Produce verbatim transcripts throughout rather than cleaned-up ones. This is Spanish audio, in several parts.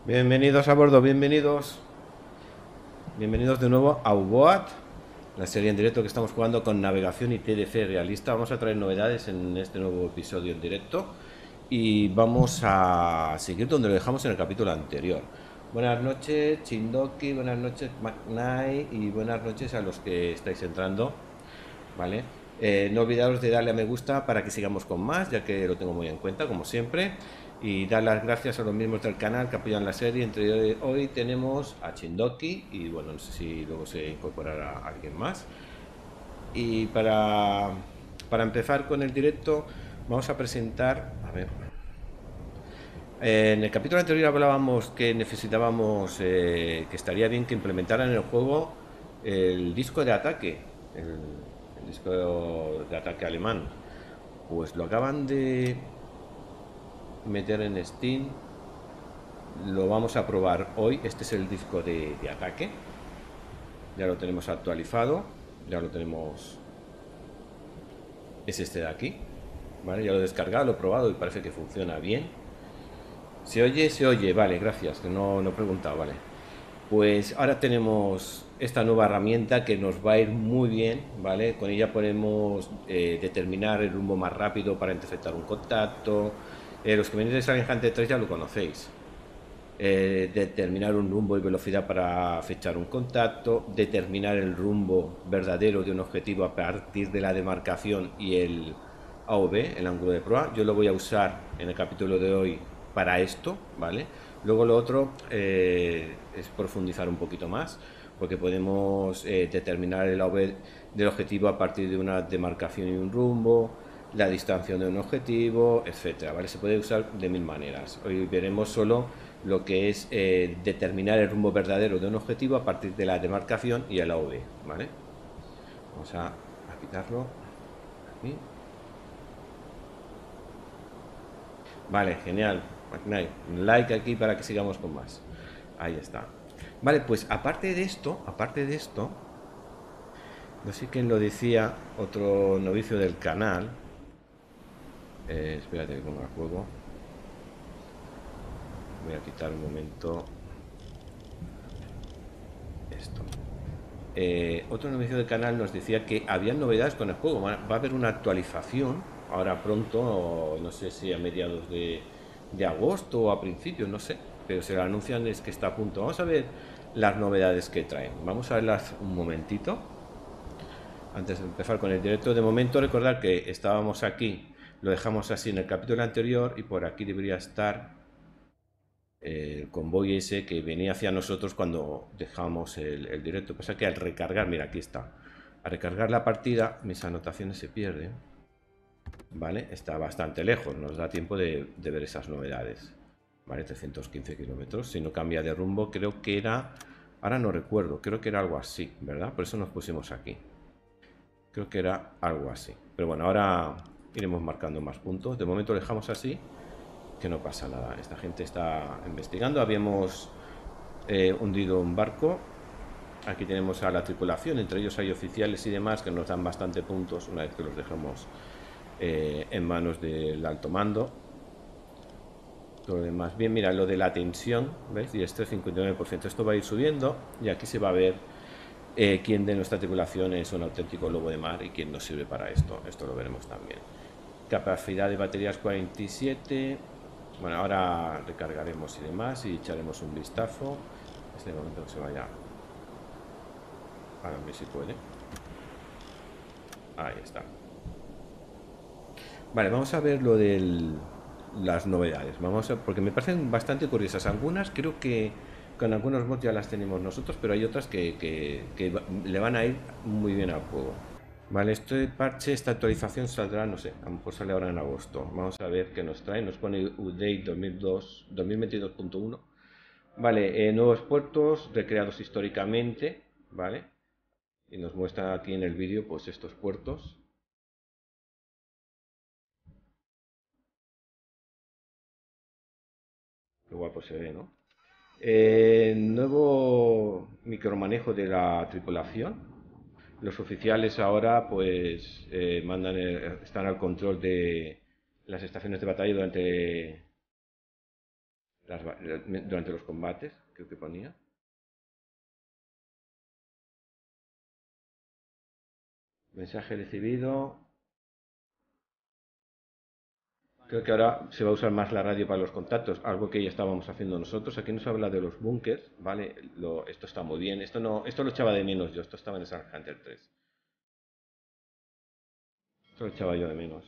Bienvenidos a bordo, bienvenidos. Bienvenidos de nuevo a U-Boat, la serie en directo que estamos jugando con navegación y T D C realista. Vamos a traer novedades en este nuevo episodio en directo y vamos a seguir donde lo dejamos en el capítulo anterior. Buenas noches, Chindoki, buenas noches, McKnight, y buenas noches a los que estáis entrando, ¿vale? Eh, no olvidaros de darle a me gusta para que sigamos con más, ya que lo tengo muy en cuenta, como siempre. Y dar las gracias a los miembros del canal que apoyan la serie. Entre hoy, hoy tenemos a Chindoki y bueno, no sé si luego se incorporará alguien más. Y para, para empezar con el directo, vamos a presentar. A ver. En el capítulo anterior hablábamos que necesitábamos, eh, que estaría bien que implementaran en el juego el disco de ataque, el, el disco de ataque alemán. Pues lo acaban de meter en Steam, lo vamos a probar hoy. Este es el disco de, de ataque, ya lo tenemos actualizado, ya lo tenemos, es este de aquí, ¿vale? Ya lo he descargado, lo he probado y parece que funciona bien. ¿Se oye? Se oye, vale, gracias, que no, no he preguntado, vale. Pues ahora tenemos esta nueva herramienta que nos va a ir muy bien, ¿vale? Con ella podemos eh, determinar el rumbo más rápido para interceptar un contacto. Eh, los que venís de Silent Hunter tres ya lo conocéis. Eh, determinar un rumbo y velocidad para fechar un contacto, determinar el rumbo verdadero de un objetivo a partir de la demarcación y el A O V, el ángulo de proa. Yo lo voy a usar en el capítulo de hoy para esto, ¿vale? Luego lo otro eh, es profundizar un poquito más, porque podemos eh, determinar el A O V del objetivo a partir de una demarcación y un rumbo, la distancia de un objetivo, etcétera, ¿vale? Se puede usar de mil maneras. Hoy veremos solo lo que es eh, determinar el rumbo verdadero de un objetivo a partir de la demarcación y el A O V, ¿vale? Vamos a, a quitarlo aquí. Vale, genial. Un like aquí para que sigamos con más. Ahí está. Vale, pues aparte de esto, aparte de esto, no sé quién lo decía, otro novicio del canal. Eh, espérate que ponga el juego. Voy a quitar un momento esto. Eh, otro novicio del canal nos decía que había novedades con el juego. Va a haber una actualización ahora pronto, no sé si a mediados de, de agosto o a principios, no sé, pero se lo anuncian, es que está a punto. Vamos a ver las novedades que traen. Vamos a verlas un momentito antes de empezar con el directo. De momento recordar que estábamos aquí, lo dejamos así en el capítulo anterior y por aquí debería estar el convoy ese que venía hacia nosotros cuando dejamos el, el directo. Pasa que al recargar, mira, aquí está, al recargar la partida mis anotaciones se pierden, ¿vale? Está bastante lejos, nos da tiempo de, de ver esas novedades, ¿vale? trescientos quince kilómetros, si no cambia de rumbo, creo que era, ahora no recuerdo, creo que era algo así, ¿verdad? Por eso nos pusimos aquí, creo que era algo así, pero bueno, ahora iremos marcando más puntos. De momento lo dejamos así, que no pasa nada. Esta gente está investigando. Habíamos eh, hundido un barco. Aquí tenemos a la tripulación, entre ellos hay oficiales y demás que nos dan bastante puntos una vez que los dejamos eh, en manos del alto mando. Todo lo demás bien. Mira, lo de la tensión, ¿ves? Y este cincuenta y nueve por ciento. Esto va a ir subiendo y aquí se va a ver eh, quién de nuestra tripulación es un auténtico lobo de mar y quién nos sirve para esto. Esto lo veremos también. Capacidad de baterías cuarenta y siete. Bueno, ahora recargaremos y demás y echaremos un vistazo. Este momento que se vaya. A ver si puede. Ahí está. Vale, vamos a ver lo de las novedades. Vamos a, porque me parecen bastante curiosas. Algunas creo que con algunos mods ya las tenemos nosotros, pero hay otras que, que, que le van a ir muy bien al juego. Vale, este parche, esta actualización saldrá, no sé, a lo mejor sale ahora en agosto. Vamos a ver qué nos trae. Nos pone Update dos mil dos, dos mil veintidós punto uno. Vale, eh, nuevos puertos recreados históricamente, ¿vale? Y nos muestra aquí en el vídeo pues estos puertos. Qué guapo se ve, ¿no? Eh, nuevo micromanejo de la tripulación. Los oficiales ahora pues eh, mandan el- están al control de las estaciones de batalla durante las, durante los combates, creo que ponía. Mensaje recibido. Creo que ahora se va a usar más la radio para los contactos, algo que ya estábamos haciendo nosotros. Aquí nos habla de los búnkers, ¿vale? Lo, esto está muy bien. Esto no, esto lo echaba de menos yo, esto estaba en Star Hunter tres. Esto lo echaba yo de menos.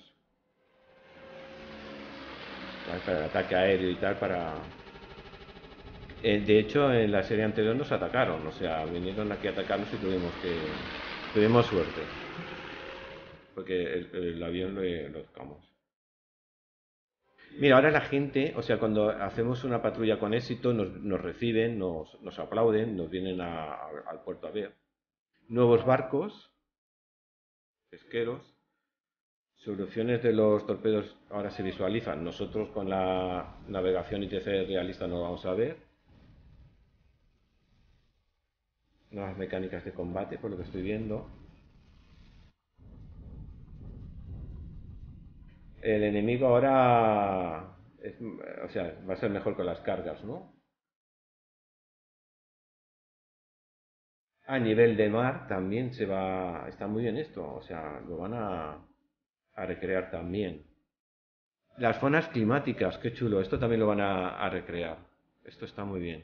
¿Vale? Para el ataque aéreo y tal, para... Eh, de hecho, en la serie anterior nos atacaron, o sea, vinieron aquí a atacarnos y tuvimos que... Tuvimos suerte, porque el, el avión lo, lo tocamos. Mira, ahora la gente, o sea, cuando hacemos una patrulla con éxito, nos, nos reciben, nos, nos aplauden, nos vienen a- a- al puerto a ver. Nuevos barcos, pesqueros, soluciones de los torpedos ahora se visualizan. Nosotros con la navegación I T C realista no lo vamos a ver. Nuevas mecánicas de combate, por lo que estoy viendo. El enemigo ahora, es- o sea, va a ser mejor con las cargas, ¿no? A nivel de mar también se va, está muy bien esto, o sea, lo van a, a recrear también. Las zonas climáticas, qué chulo, esto también lo van a, a recrear. Esto está muy bien,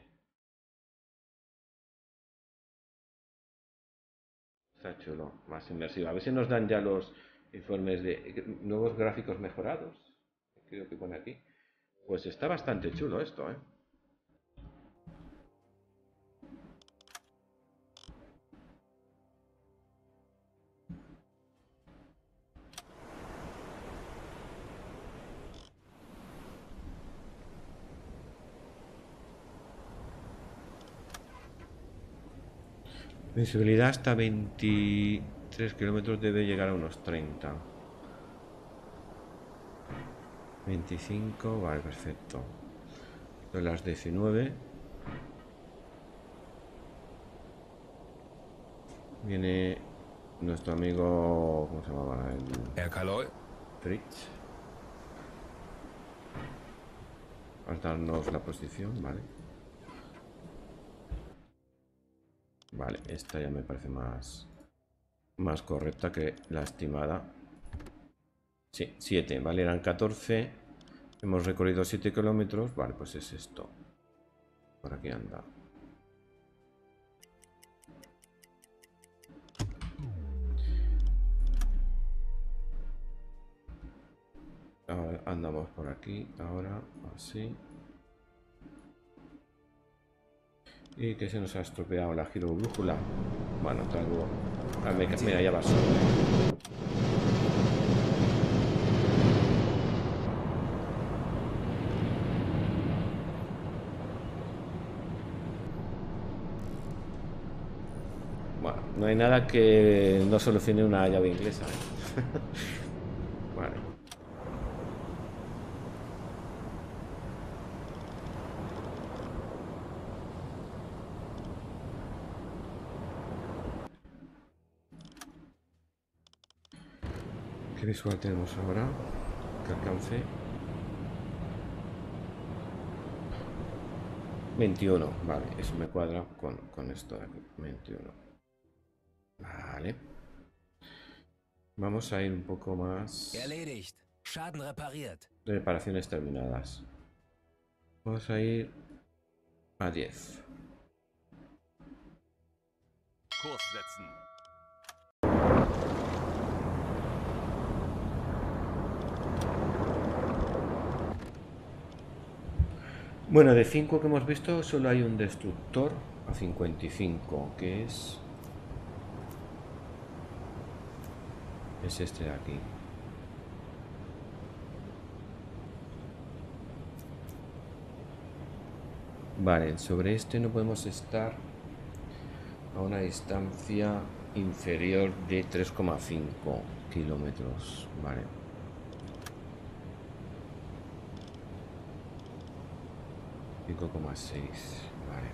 está chulo, más inmersivo. A ver si nos dan ya los informes de nuevos gráficos mejorados, creo que pone aquí. Pues está bastante chulo esto, ¿eh? Visibilidad hasta veintitrés kilómetros debe llegar a unos treinta. veinticinco, vale, perfecto. De las diecinueve viene nuestro amigo, ¿cómo se llamaba? El Herr Kaloy? Fritz. A darnos la posición, vale. Vale, esta ya me parece más, más correcta que la estimada. Sí, siete, vale, eran catorce. Hemos recorrido siete kilómetros, vale, pues es esto. Por aquí anda. Ahora andamos por aquí, ahora así. Y que se nos ha estropeado la girobrújula. Bueno, traigo... Ah, me... Mira, ya va solo. Bueno, no hay nada que no solucione una llave inglesa, ¿eh? Vale. ¿Qué visual tenemos ahora? Que alcance. veintiuno, vale, eso me cuadra con, con esto de aquí. veintiuno. Vale. Vamos a ir un poco más. Erledigt. Schaden repariert. Reparaciones terminadas. Vamos a ir a diez. Kurs setzen. Bueno, de cinco que hemos visto, solo hay un destructor a cincuenta y cinco, que es... Es este de aquí. Vale, sobre este no podemos estar a una distancia inferior de tres coma cinco kilómetros. Vale. cinco coma seis. Vale.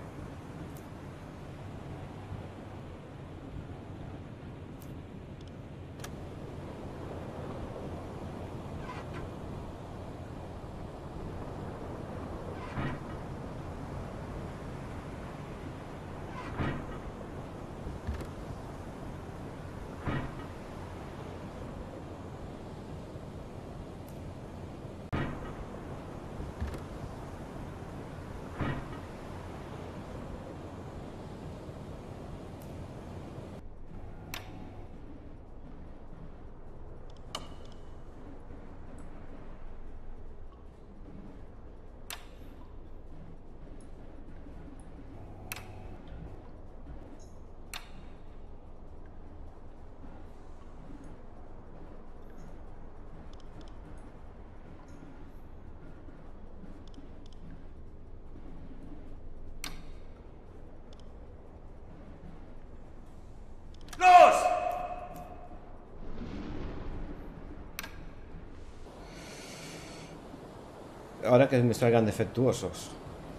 ahora que me salgan defectuosos.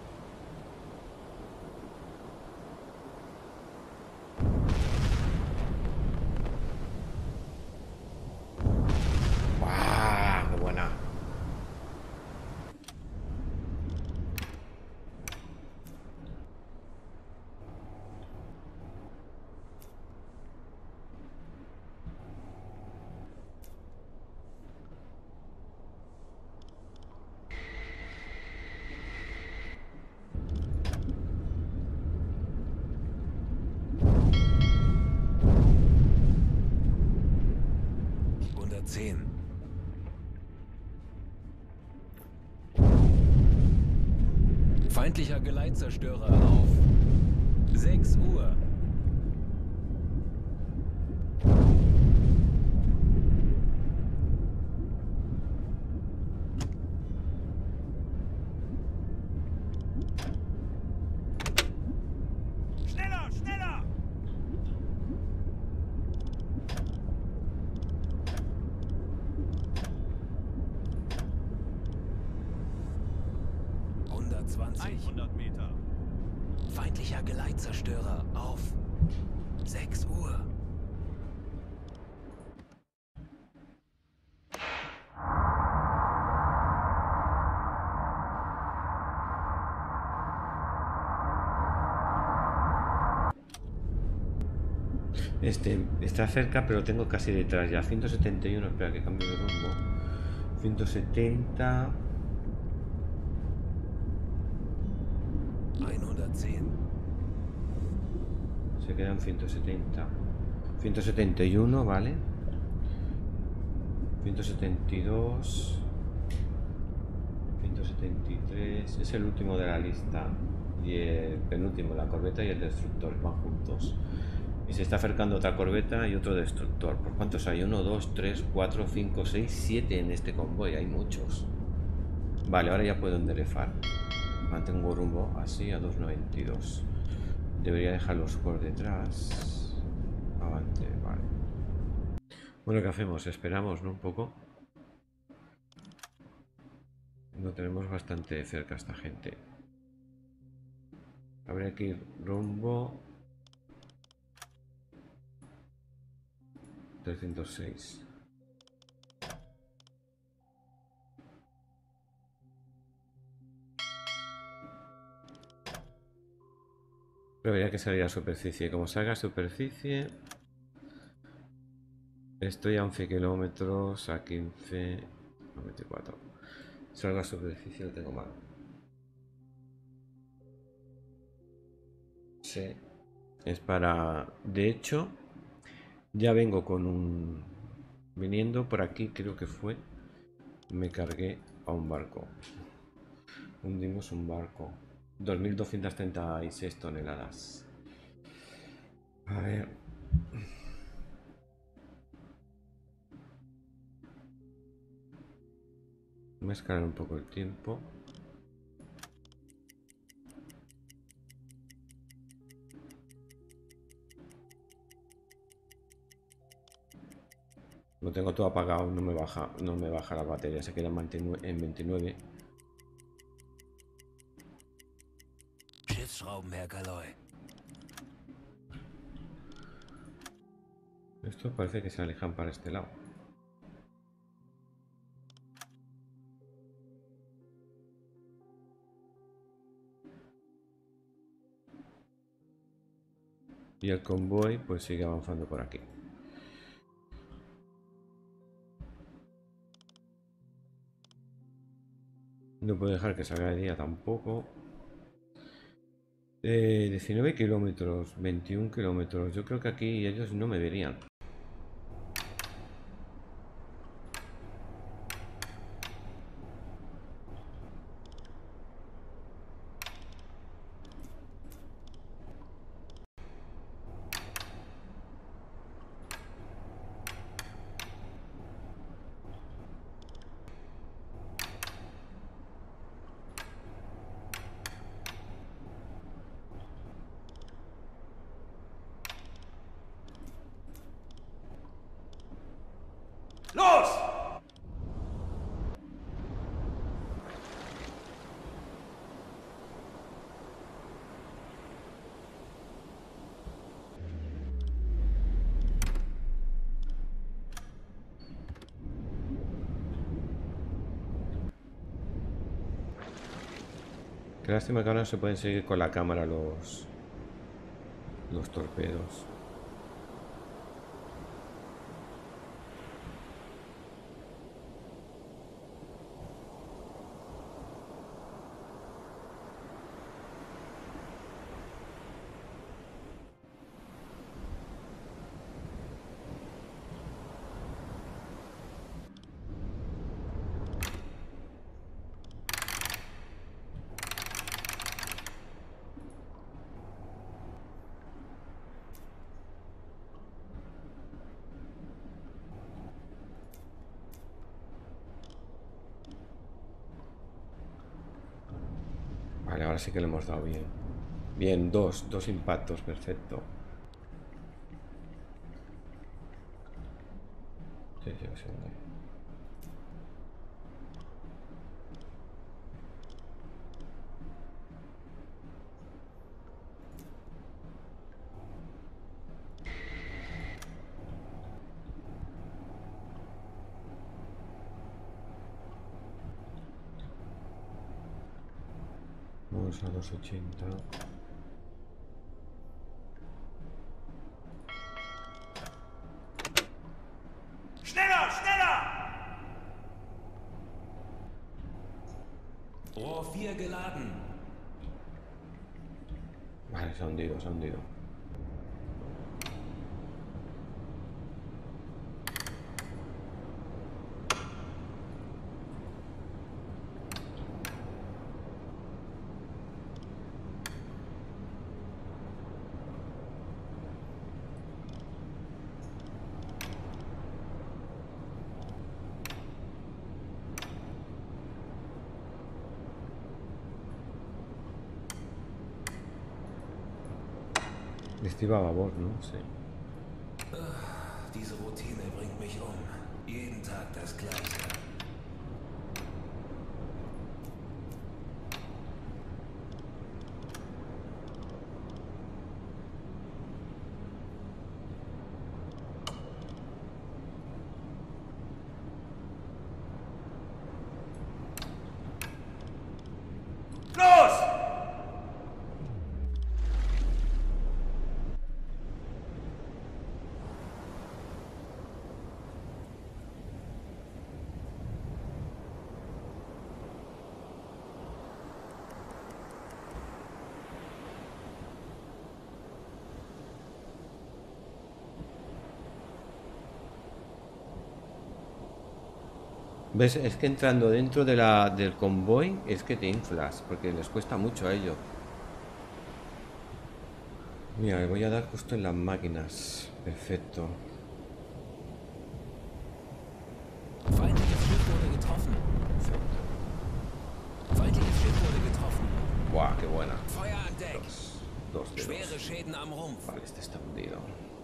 ¡Buah! ¡Qué buena! hundertzehn. Feindlicher Geleitzerstörer auf sechs Uhr. Schneller, schneller! hundertzwanzig. hundert Meter. Feindlicher Geleitzerstörer auf sechs Uhr. Este está cerca, pero lo tengo casi detrás ya. ciento setenta y uno, espera que cambie de rumbo. ciento setenta. hundertzehn. Se quedan ciento setenta. ciento setenta y uno, vale. ciento setenta y dos. ciento setenta y tres. Es el último de la lista. Y el penúltimo, la corbeta y el destructor van juntos. Y se está acercando otra corbeta y otro destructor. ¿Por cuántos hay? uno, dos, tres, cuatro, cinco, seis, siete en este convoy. Hay muchos. Vale, ahora ya puedo enderezar. Mantengo rumbo así a dos noventa y dos. Debería dejarlos por detrás. Avante, vale. Bueno, ¿qué hacemos? Esperamos, ¿no? Un poco. Lo tenemos bastante cerca esta gente. Habría que ir rumbo trescientos seis. Pero habría que salir a superficie. Como salga a superficie, estoy a once kilómetros, a quince, a veinticuatro. Salga a superficie, lo tengo mal. Sí. Es para... De hecho, ya vengo con un... Viniendo por aquí, creo que fue. Me cargué a un barco. Hundimos un barco. dos mil doscientas treinta y seis toneladas. A ver. Voy a escalar un poco el tiempo. Lo tengo todo apagado, no me baja, no me baja la batería, se queda en veintinueve. Esto parece que se alejan para este lado. Y el convoy pues sigue avanzando por aquí. No puedo dejar que salga de día tampoco. Eh, diecinueve kilómetros, veintiún kilómetros. Yo creo que aquí ellos no me verían. Qué lástima que ahora no se pueden seguir con la cámara los, los torpedos. Vale, ahora sí que le hemos dado bien. Bien, dos, dos impactos, perfecto. Sí, sí, sí. Vamos a dos ochenta. Schneller, schneller! Rohr vier geladen. Vale, se ha hundido, se ha hundido. Estiva a babor, ¿no? Sí. Diese Routine bringt mich um. Jeden Tag das Gleiche. ¡Los! ¿Ves? Es que entrando dentro de la, del convoy es que te inflas, porque les cuesta mucho a ellos. Mira, le voy a dar justo en las máquinas. Perfecto. Feindliches Schiff wurde getroffen. Perfecto. Feindliches Schiff wurde getroffen. Buah, qué buena. Feuer an Deck. Dos, dos de Schwere dos. Schäden am Rumpf. Vale, este está hundido.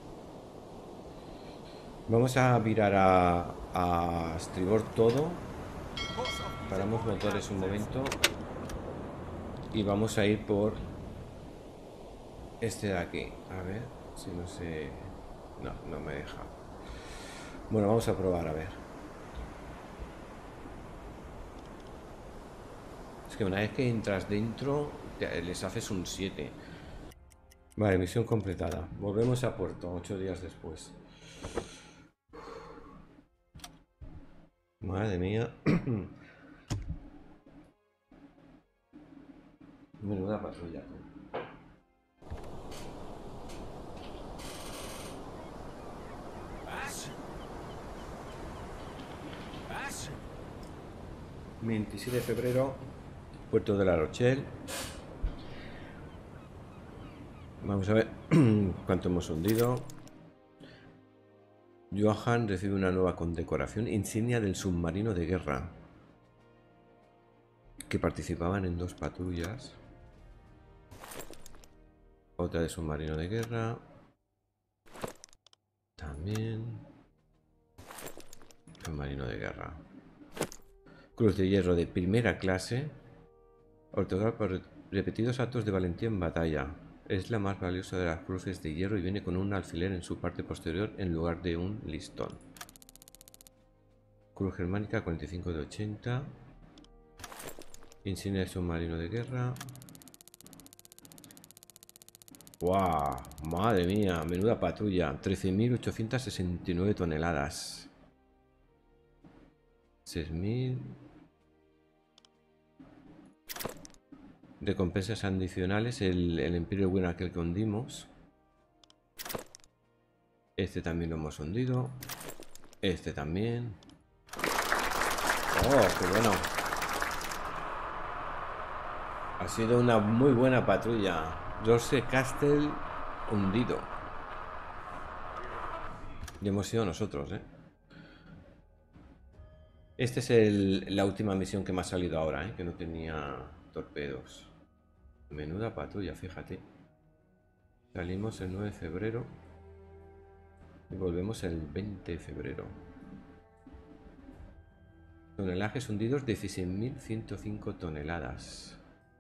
Vamos a virar a, a estribor todo. Paramos motores un momento. Y vamos a ir por este de aquí. A ver si no se... No, no me deja. Bueno, vamos a probar, a ver. Es que una vez que entras dentro, te- les haces un siete. Vale, misión completada. Volvemos a puerto, ocho días después. Madre mía. Menuda patrulla. Was? Was? veintisiete de febrero, puerto de La Rochelle. Vamos a ver cuánto hemos hundido. Johan recibe una nueva condecoración, insignia del submarino de guerra, que participaban en dos patrullas. Otra de submarino de guerra. También. Submarino de guerra. Cruz de hierro de primera clase. Otorgada por repetidos actos de valentía en batalla. Es la más valiosa de las cruces de hierro y viene con un alfiler en su parte posterior en lugar de un listón. Cruz germánica cuarenta y cinco de ochenta. Insignia de submarino de guerra. ¡Guau! Madre mía, menuda patrulla. trece mil ochocientas sesenta y nueve toneladas. seis mil. Recompensas adicionales. El, el Imperio Bueno, aquel que hundimos. Este también lo hemos hundido. Este también. ¡Oh, qué bueno! Ha sido una muy buena patrulla. George Castle hundido. Y hemos sido nosotros, ¿eh? Esta es el, la última misión que me ha salido ahora, ¿eh? Que no tenía torpedos. Menuda patrulla, fíjate. Salimos el nueve de febrero. Y volvemos el veinte de febrero. Tonelajes hundidos, dieciséis mil ciento cinco toneladas.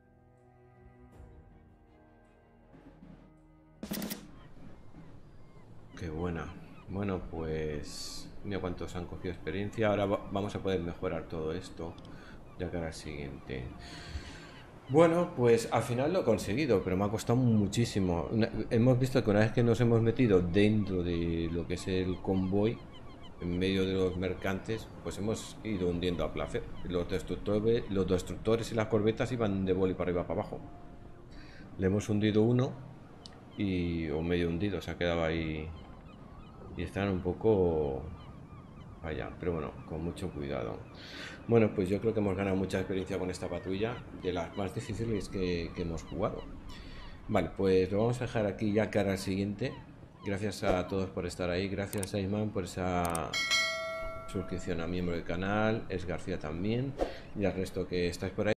Qué buena. Bueno, pues mira cuántos han cogido experiencia. Ahora vamos a poder mejorar todo esto ya que ahora el siguiente. Bueno, pues al final lo he conseguido, pero me ha costado muchísimo. Una, hemos visto que una vez que nos hemos metido dentro de lo que es el convoy, en medio de los mercantes, pues hemos ido hundiendo a placer. Los destructores, los destructores y las corbetas iban de boli para arriba para abajo. Le hemos hundido uno y o medio hundido, se ha quedado ahí y están un poco allá, pero bueno, con mucho cuidado. Bueno, pues yo creo que hemos ganado mucha experiencia con esta patrulla, de las más difíciles que, que hemos jugado. Vale, pues lo vamos a dejar aquí ya cara al siguiente. Gracias a todos por estar ahí, gracias a Iman por esa suscripción a miembro del canal, es García también, y al resto que estáis por ahí.